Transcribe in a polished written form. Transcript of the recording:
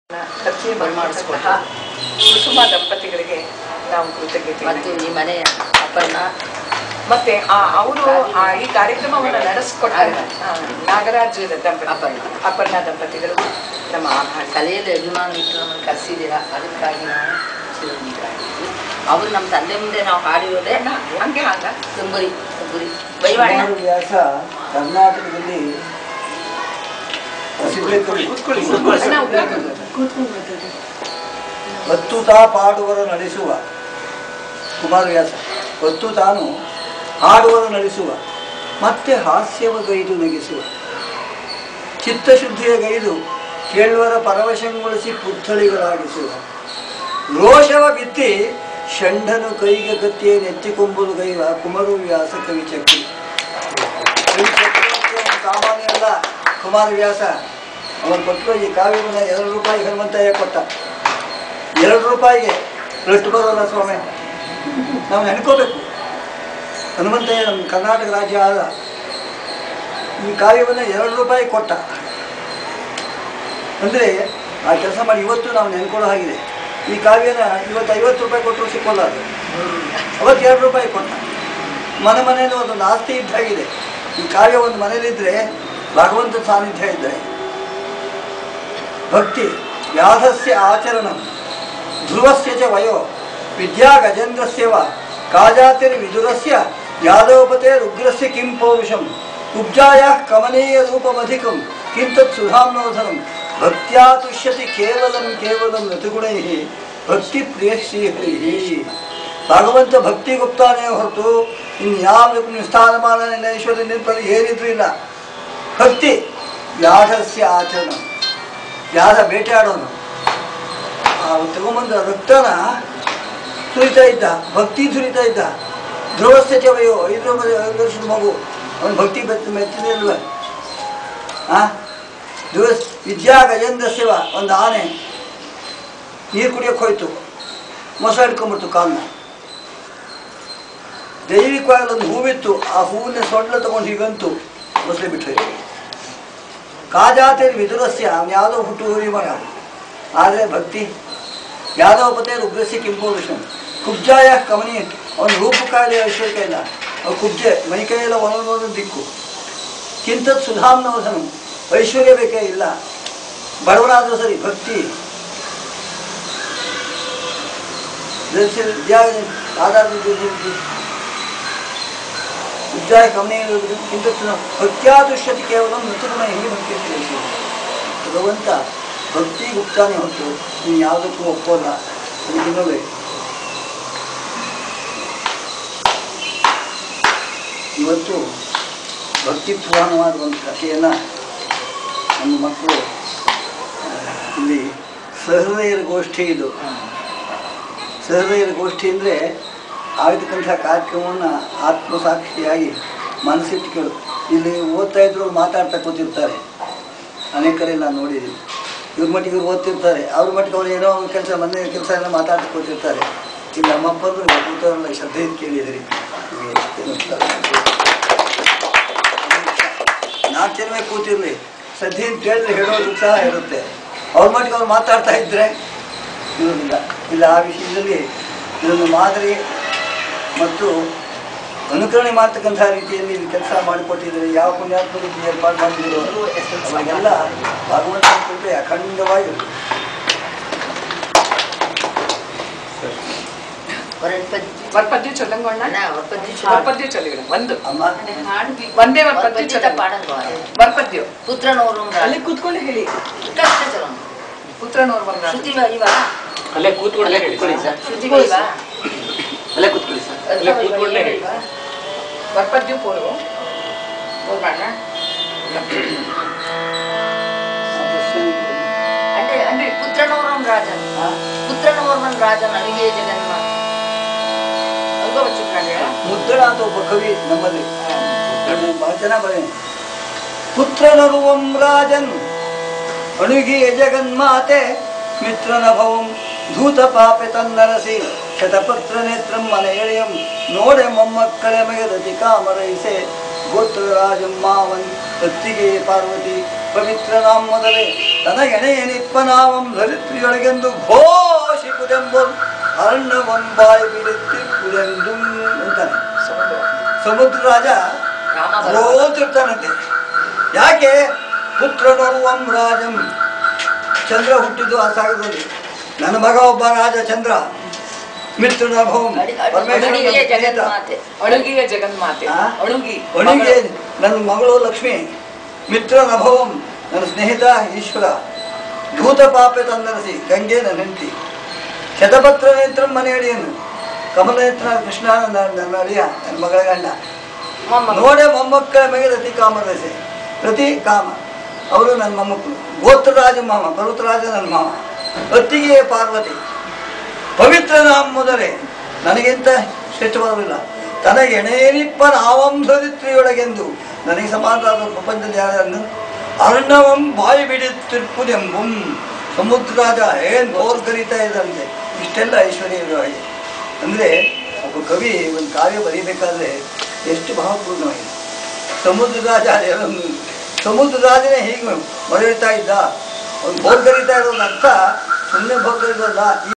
ಪರಿಚಯ ಮಾಡಿಸಿಕೊಟ್ಟ ಕುಸುಮ ದಂಪತಿಗಳಿಗೆ ನಾವು ಕೃತಜ್ಞತೆ ಮತ್ತು ಈ ಮನೆಯ ಅಪರ್ಣ ಮತ್ತೆ ಅವರು ಈ ಕಾರ್ಯಕ್ರಮವನ್ನು ನಡೆಸಿಕೊಟ್ಟ ನಾಗರಾಜ್ ಅಪರ್ಣ ದಂಪತಿಗಳು ನಮ್ಮ ಆಭಾರ. ಕಲೆಯಲ್ಲಿ ಅಭಿಮಾನ ಇಟ್ಟು ನಮ್ಮನ್ನು ಕರೆಸಿದ್ದೀರಾ, ಅದಕ್ಕಾಗಿ ನಾವು ಚಿರಂಜೀವಿಯಾಗಿದ್ದೀವಿ. ಅವರು ನಮ್ಮ ತಂದೆ ಮುಂದೆ ನಾವು ಹಾಡಿರೋದೇ ಹಂಗೆ ಆಗ ತುಂಬುರಿ ತುಂಬುರಿ ಬೈವಾಡ ವ್ಯಾಸ ಕರ್ನಾಟಕದಲ್ಲಿ ಹೊತ್ತು ತಾ ಪಾಡುವರು ನಡೆಸುವ ಕುಮಾರವ್ಯಾಸ, ಹೊತ್ತು ತಾನು ಹಾಡುವರು ನಡೆಸುವ, ಮತ್ತೆ ಹಾಸ್ಯವಗೈದು ನಗಿಸುವ, ಚಿತ್ತಶುದ್ಧಿಯ ಗೈದು ಕೇಳುವರ ಪರವಶಗೊಳಿಸಿ ಪುತ್ಥಳಿಗಳಾಗಿಸುವ, ರೋಷವ ಬಿತ್ತಿ ಷಂಡನು ಕೈಗೆ ಕತ್ತಿಯೇ ನೆತ್ತಿಕೊಂಬುದು ಗೈವ ಕುಮಾರವ್ಯಾಸ ಕವಿಚಕ್ರಿ. ಸಾಮಾನ್ಯ ಅಲ್ಲ ಕುಮಾರವ್ಯಾಸ. ಅವನು ಕೊಟ್ಟರು ಈ ಕಾವ್ಯವನ್ನು 2 ರೂಪಾಯಿ ಹನುಮಂತಯ್ಯ ಕೊಟ್ಟ. 2 ರೂಪಾಯಿಗೆ ರಟ್ಟು ಬರೋಲ್ಲ ಸ್ವಾಮಿ, ನಾವು ನೆನ್ಕೋಬೇಕು. ಹನುಮಂತಯ್ಯ ನಮ್ಮ ಕರ್ನಾಟಕ ರಾಜ್ಯ ಆದ ಈ ಕಾವ್ಯವನ್ನು 2 ರೂಪಾಯಿ ಕೊಟ್ಟ ಅಂದರೆ ಆ ಕೆಲಸ ಮಾಡಿ ಇವತ್ತು ನಾವು ನೆನ್ಕೊಳ್ಳೋ ಹಾಗಿದೆ. ಈ ಕಾವ್ಯನ ಇವತ್ತು 50 ರೂಪಾಯಿ ಕೊಟ್ಟರು ಸಿಕ್ಕೋಲ್ಲ, ಅದು ಅವತ್ತು 2 ರೂಪಾಯಿ ಕೊಟ್ಟ. ಮನೆಯಲ್ಲಿ ಒಂದು ಆಸ್ತಿ ಇದ್ದಾಗಿದೆ. ಈ ಕಾವ್ಯ ಒಂದು ಮನೇಲಿದ್ದರೆ ಭಗವಂತನ ಸಾನ್ನಿಧ್ಯ ಇದ್ದರೆ ಭಕ್ತಿ ವ್ಯಾಧಸ್ಯ ಆಚರಣ ಧ್ರುವಸ್ಯ ಚ ವಯೋ ವಿದ್ಯಾ ಗಜೇಂದ್ರಸ್ಯವ ಕಾಜಾತಿರ್ ವಿದುರಸ್ಯ ಯಾದವಪತೆ ರುಗ್ರಸ್ಯ ಕಿಂ ಪೌರುಷಂ ಕುಬ್ಜಾಯ ಕಮನೀಯ ರೂಪಮಧಿಕಂ ಕಿಂತತ್ ಸುಧಾಮ್ನೋಧನಂ ಭಕ್ತ್ಯಾ ತುಷ್ಯತಿ ಕೇವಲಂ ರತಿಗುಣೈ ಭಕ್ತಿ ಪ್ರಿಯ ಶ್ರೀಹರಿ. ಭಗವಂತ ಭಕ್ತಿ ಗುಪ್ತಾನೇ ಹೊರತು ಇನ್ಯಾವ ಸ್ಥಾನಮಾನ ಐಶ್ವರ್ಯ ನಿಂಪಲ್ಲಿ ಏನಿದ್ರೂ ಇಲ್ಲ. ಭಕ್ತಿ ವ್ಯಾಧಸ್ಯ ಆಚರಣ, ವ್ಯಾಧ ಬೇಟೆಯಾಡೋನು. ತಗೊಂಬಂದ ರಕ್ತನ ಸುರಿತಾ ಇದ್ದ, ಭಕ್ತಿ ಸುರಿತಾ ಇದ್ದ. ಧ್ರುವಸ್ಯ ಚವಯೋ 5 ವರ್ಷದ ಮಗು, ಅವನು ಭಕ್ತಿ ಮೆತ್ತಿದಲ್ವ. ವಿದ್ಯಾ ಗಜೇಂದ್ರಸ್ಯವ, ಒಂದು ಆನೆ ನೀರು ಕುಡಿಯೋಕೆ ಹೋಯ್ತು, ಮೊಸ ಹಿಡ್ಕೊಂಡ್ಬಿಡ್ತು ಕಾಲನ್ನ. ದೈವಿಕವಾಗಿ ಒಂದು ಹೂವಿತ್ತು, ಆ ಹೂವಿನ ಸೊಂಡ್ಲ ತಗೊಂಡು ಹೀಗಂತು ಮೊಸಳೆ ಬಿಟ್ಟು ಹೋಯ್ತು. ಕಾಜಾತಿರ್ ವಿದುರಸ್ಯ, ಅವನು ಯಾವುದೋ ಹುಟ್ಟು ಹೂವಿ ಮಗ, ಆದರೆ ಭಕ್ತಿ. ಯಾದವಪತೆ ರುಗ್ರಸ್ಯ ಕಿಂಪೌರುಷಂ ಕುಬ್ಜಾಯ ಕಮನಿ, ಅವನು ರೂಪಕಾಲಿ ಐಶ್ವರ್ಯ ಇಲ್ಲ, ಅವ್ರು ಕುಬ್ಜೆ ಮೈಕೈಯೆಲ್ಲ ಒಂದೊಂದು ದಿಕ್ಕು. ಕಿಂತತ್ ಸುಧಾಮ್ನವಧನಂ, ಐಶ್ವರ್ಯ ಬೇಕೇ ಇಲ್ಲ, ಬಡವನಾದರೂ ಸರಿ ಭಕ್ತಿ. ಉಜ್ಜಾಯ ಕಮನೀಯ ಕಿಂತತ್ ಭಕ್ತ್ಯಾದುಷ್ಯತಿ ಕೇವಲ ಮೃತಗುಣೈ ಭಕ್ತಿ. ಭಗವಂತ ಭಕ್ತಿ ಗುಪ್ತಾನೆ ಹೊತ್ತು ನೀನು ಯಾವುದಕ್ಕೂ ಒಪ್ಪೋಲ್ಲ. ಅದಕ್ಕಿನ್ನವೇ ಇವತ್ತು ಭಕ್ತಿ ಪುರಾಣವಾದ ಒಂದು ಕಥೆಯನ್ನು ನಮ್ಮ ಮಕ್ಕಳು ಇಲ್ಲಿ ಸಹೃದಯರ ಗೋಷ್ಠಿ, ಇದು ಸಹೃದಯರ ಗೋಷ್ಠಿ ಅಂದರೆ ಆಗತಕ್ಕಂಥ ಕಾರ್ಯಕ್ರಮವನ್ನು ಆತ್ಮಸಾಕ್ಷಿಯಾಗಿ ಮನಸ್ಸಿಟ್ಟು ಕೇಳು. ಇಲ್ಲಿ ಓದ್ತಾ ಇದ್ರು ಮಾತಾಡ್ತಾ ಕೂತಿರ್ತಾರೆ, ಅನೇಕರಲ್ಲಿ ನಾನು ನೋಡಿದ್ದೀನಿ. ಇವ್ರ ಮಟ್ಟಿಗೆ ಇವ್ರು ಓದ್ತಿರ್ತಾರೆ, ಅವ್ರ ಮಟ್ಟಿಗೆ ಅವ್ರು ಏನೋ ಕೆಲಸ ಮನೆ ಕೆಲಸ ಎಲ್ಲ ಮಾತಾಡ್ತಾ ಕೂತಿರ್ತಾರೆ. ಇಲ್ಲಿ ನಮ್ಮಪ್ಪಂದ್ರು ಕೂತವರೆಲ್ಲ ಶ್ರದ್ಧೆ ಕೇಳಿದಿರಿ. 4 ಜನವೇ ಕೂತಿರಲಿ, ಶ್ರದ್ಧೆಯಿಂದ ಕೇಳಿದ್ರೆ ಹೇಳೋದು ಉತ್ಸಾಹ ಇರುತ್ತೆ. ಅವ್ರ ಮಟ್ಟಿಗೆ ಅವ್ರು ಮಾತಾಡ್ತಾ ಇದ್ದರೆ ಇರೋದಿಲ್ಲ. ಇಲ್ಲ, ಆ ವಿಷಯದಲ್ಲಿ ಇದೊಂದು ಮಾದರಿ ಮತ್ತು ಅನುಕರಣೆ ಮಾಡ್ತಕ್ಕಂಥ ರೀತಿಯಲ್ಲಿ ಇಲ್ಲಿ ಕೆಲಸ ಮಾಡಿಕೊಟ್ಟಿದ್ದಾರೆ. ಯಾವ ಪುಣ್ಯಾತ್ಮರು ಏರ್ಪಾಡು ಮಾಡಿದ್ರು ಅವಾಗೆಲ್ಲ ಭಗವಂತನ ಕೃಪೆ ಅಖಂಡವಾಗಿ ವರ್ಪದ್ಯ ಚೊಲ್ಲಂಗೋಣ, ವರ್ಪದ್ಯ ಚೊಲ್ಲಿಗಳು ಒಂದು ಅಮ್ಮ ಒಂದೇ ವರ್ಪದ್ಯ ವರ್ಪದ್ಯ ಪುತ್ರನವರು ಅಲ್ಲಿ ಕೂತ್ಕೊಂಡು ಹೇಳಿ. ಪುತ್ರನವರು ಬಂದ ಶ್ರುತಿ ಬೈವಾ, ಅಲ್ಲೇ ಕೂತ್ಕೊಳ್ಳೆ ಹೇಳಿ ಸರ್. ಶ್ರುತಿ ಬೈವಾ, ಅಲ್ಲೇ ಕೂತ್ಕೊಳ್ಳಿ ಸರ್. ಅಲ್ಲೇ ಕೂತ್ಕೊಳ್ಳೆ ಹೇಳಿ. ವರ್ಪದ್ಯ ಪೂರ್ವ ಹೋಗೋಣ. ಅಂದ್ರೆ ಪುತ್ರನವರಂ ರಾಜನ್, ಪುತ್ರನವರಂ ರಾಜನ್ ಅವಿಗೆ ಜಗನ್ಮ ಅಲ್ಗೋ ಬಚ್ಚಿಟ್ಟಾಗ ಮುದ್ರಣ ಅಂತ ಒಬ್ಬ ಕವಿ ನಮ್ಮಲ್ಲಿ ಬಹಳ ಚೆನ್ನಾಗಿ ಬರೀ. ಪುತ್ರನರುವಂ ರಾಜನ್ ಅಣುಗಿಯ ಜಗನ್ಮಾತೆ ಮಿತ್ರನ ಭವಂ ಧೂತ ಪಾಪೆ ತನ್ನರಸಿ ಶತಪತ್ರ ನೇತ್ರಂ ಮನೆಯಳೆಯಂ ನೋಡೆ ಮೊಮ್ಮಕ್ಕಳೆ ಮಗದತಿ ಕಾಮರೈಸೆ ಗೋತ್ರ ರಾಜಂ ಮಾವನ್ ಅತ್ತಿಗೆ ಪಾರ್ವತಿ ಪವಿತ್ರ ನಾಮ ಮೊದಲೇ ತನಗೆಣೆಯನಿಪ್ಪನಾವಂ ಧರಿತ್ರಿಯೊಳಗೆಂದು ಘೋಷಿಪುದೆಂಬುದು ಅರ್ಣವಂಬಾಯಿ ಬಿಡುತ್ತಿರುವುದೆಂದು ಅಂತಾನೆ. ಸಮುದ್ರ ರಾಜ ಓದಿರ್ತಾನಂತೆ. ಯಾಕೆ ಪುತ್ರನೋರ್ವಂ ರಾಜಂ, ಚಂದ್ರ ಹುಟ್ಟಿದ್ದು ಆ ಸಾಗರದಲ್ಲಿ. ನನ್ನ ಮಗ ಒಬ್ಬ ರಾಜ ಚಂದ್ರ, ಮಿತ್ರನ ಭೌಮ್ ಅಡುಗೆಯ ಜಗನ್ಮಾತೆ. ಅಳುಗಿಯ ಜಗನ್ಮಾತೆ. ಅಳುಗಿ ಒಣಗಿ ನನ್ನ ಮಗಳು ಲಕ್ಷ್ಮಿ, ಮಿತ್ರನ ಭವಂ ನನ್ನ ಸ್ನೇಹಿತ ಈಶ್ವರ, ಧೂತ ಪಾಪೆ ತಂದನಸಿ ಗಂಗೆ ನನ್ನ ಹೆಂಡತಿ, ಶತಪತ್ರ ನೇತ್ರ ಮನೆ ಅಡಿಯನ್ನು, ಕಮಲನೇತ್ರ ಕೃಷ್ಣ ನನ್ನ ಅಳಿಯ, ನನ್ನ ಮಗಳ ಗಂಡ. ನೋಡೆ ಮೊಮ್ಮಕ್ಕಳ ಮೇಲೆ ರತಿ ಕಾಮರಸೆ, ಪ್ರತಿ ಕಾಮ ಅವರು ನನ್ನ ಮೊಮ್ಮಕ್ಕಳು. ಗೋತ್ರರಾಜ ಮಾಮ, ಪರ್ವತರಾಜ ನನ್ನ ಮಾಮ, ಅತ್ತಿಗೆ ಪಾರ್ವತಿ. ಪವಿತ್ರ ನಾಮ ಮೊದಲೇ ನನಗಿಂತ ಶ್ರೇಷ್ಠವಾದವಿಲ್ಲ. ತನಗೆ ಎಣೆಯನಿಪ್ಪ ನಾವಂಧರಿತ್ರಿಯೊಳಗೆಂದು ನನಗೆ ಸಮಾನವಾದ ಪ್ರಪಂಚದ ಯಾರನ್ನು ಅರ್ಣವಂ ಬಾಯಿ ಬಿಡುತ್ತಿರ್ಪುದೆಂಬುಂ. ಸಮುದ್ರ ರಾಜ ಏನು ಬೋರ್ ಕರೀತಾ ಇದ್ದಂತೆ. ಇಷ್ಟೆಲ್ಲ ಐಶ್ವರ್ಯ ಇರುವ ಹಾಗೆ. ಅಂದರೆ ಒಬ್ಬ ಕವಿ ಒಂದು ಕಾವ್ಯ ಬರೀಬೇಕಾದ್ರೆ ಎಷ್ಟು ಭಾವಪೂರ್ಣವಾಗಿದೆ. ಸಮುದ್ರ ರಾಜ ಸಮುದ್ರ ರಾಜನೇ ಹೀಗೆ ಮರೆಯುತ್ತಾ ಇದ್ದ, ಒಂದು ಬೋರ್ ಕರೀತಾ ಇರೋದು ಅರ್ಥ ಸುಮ್ಮನೆ ಬೋರ್ ಕರೀದಲ್ಲ.